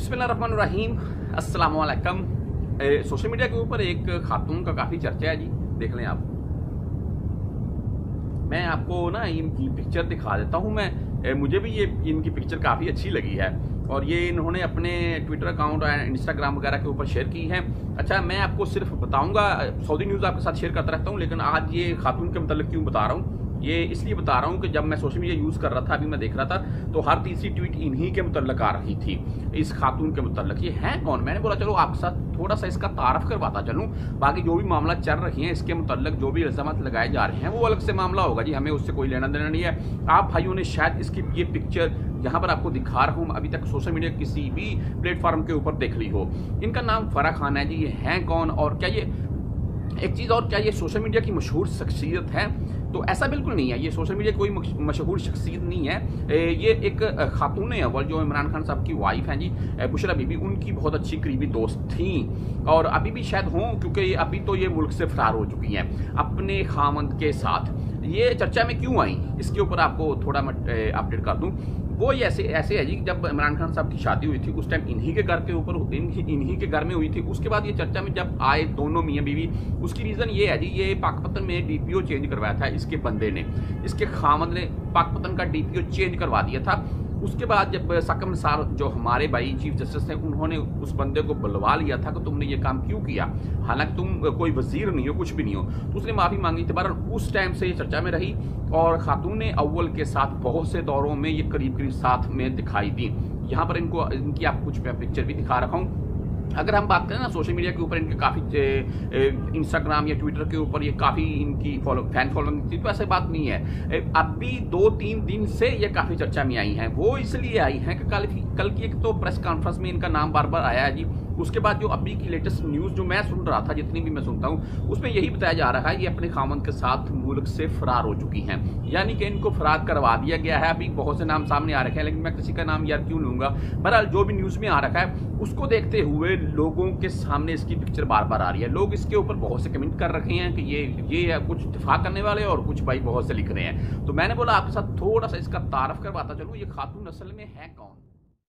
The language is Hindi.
बिस्मिल्लाहिर्रहमानिर्रहीम, अस्सलाम वालेकुम। सोशल मीडिया के ऊपर एक खातून का काफ़ी चर्चा है जी, देख लें आप। मैं आपको ना इनकी पिक्चर दिखा देता हूँ। मुझे भी ये इनकी पिक्चर काफ़ी अच्छी लगी है और ये इन्होंने अपने ट्विटर अकाउंट और इंस्टाग्राम वगैरह के ऊपर शेयर की है। अच्छा, मैं आपको सिर्फ बताऊंगा, सऊदी न्यूज़ आपके साथ शेयर करता रहता हूँ, लेकिन आज ये खातून के मतलब क्यों बता रहा हूँ, ये इसलिए बता रहा हूँ कि जब मैं सोशल मीडिया यूज़ कर रहा था, अभी मैं देख रहा था, तो हर तीसरी ट्वीट इन्हीं के मतलब आ रही थी, इस खातून के मतलब। ये है कौन? मैंने बोला चलो आपके साथ थोड़ा सा इसका तारफ करवाता चलूँ, बाकी जो भी मामला चल रही हैं इसके मतलब जो भी इल्ज़ामात लगाए जा रहे हैं वो अलग से मामला होगा जी, हमें उससे कोई लेना देना नहीं है। आप भाइयों ने शायद इसकी ये पिक्चर यहाँ पर आपको दिखा रहा हूँ अभी तक सोशल मीडिया किसी भी प्लेटफॉर्म के ऊपर देख ली हो। इनका नाम फरा खान है जी। ये हैं कौन और क्या ये एक चीज़ और, क्या ये सोशल मीडिया की मशहूर शख्सियत है? तो ऐसा बिल्कुल नहीं है, ये सोशल मीडिया कोई मशहूर शख्सियत नहीं है। ये एक खातून अव्वल जो इमरान खान साहब की वाइफ हैं जी, बुशरा बीबी, उनकी बहुत अच्छी करीबी दोस्त थी और अभी भी शायद हों, क्योंकि अभी तो ये मुल्क से फरार हो चुकी हैं अपने खामंद के साथ। ये चर्चा में क्यों आई, इसके ऊपर आपको थोड़ा मैं अपडेट कर दूं। वो ये ऐसे है जी, जब इमरान खान साहब की शादी हुई थी उस टाइम इन्हीं के घर के ऊपर इन्हीं के घर में हुई थी। उसके बाद ये चर्चा में जब आए दोनों मियाँ बीवी, उसकी रीज़न ये है जी, ये पाकपतन में डीपीओ चेंज करवाया था इसके बंदे ने, इसके खामद ने पाकपतन का डीपीओ चेंज करवा दिया था। उसके बाद जब साकम निसार जो हमारे भाई चीफ जस्टिस थे, उन्होंने उस बंदे को बुलवा लिया था कि तुमने ये काम क्यों किया, हालांकि तुम कोई वजीर नहीं हो, कुछ भी नहीं हो, तो उसने माफ़ी मांगी थी। बहरहाल उस टाइम से ये चर्चा में रही और खातून अव्वल के साथ बहुत से दौरों में ये करीब करीब साथ में दिखाई दी। यहाँ पर इनकी आपको कुछ पिक्चर भी दिखा रखा हूँ। अगर हम बात करें ना सोशल मीडिया के ऊपर इनके काफ़ी इंस्टाग्राम या ट्विटर के ऊपर ये काफ़ी इनकी फैन फॉलोइंग थी, तो ऐसी बात नहीं है। अभी 2-3 दिन से ये काफ़ी चर्चा में आई हैं। वो इसलिए आई हैं कि कल की एक तो प्रेस कॉन्फ्रेंस में इनका नाम बार बार आया है जी। उसके बाद जो अभी की लेटेस्ट न्यूज़ जो मैं सुन रहा था, जितनी भी मैं सुनता हूँ, उसमें यही बताया जा रहा है ये अपने खामंद के साथ मुल्क से फरार हो चुकी हैं, यानी कि इनको फरार करवा दिया गया है। अभी बहुत से नाम सामने आ रखे हैं, लेकिन मैं किसी का नाम यार क्यों लूँगा। बहरहाल जो भी न्यूज़ में आ रखा है उसको देखते हुए लोगों के सामने इसकी पिक्चर बार बार आ रही है। लोग इसके ऊपर बहुत से कमेंट कर रखे हैं कि ये कुछ दिफा करने वाले और कुछ भाई बहुत से लिख रहे हैं। तो मैंने बोला आपके साथ थोड़ा सा इसका तारफ करवाता चलूँ, ये खातून असल में है कौन।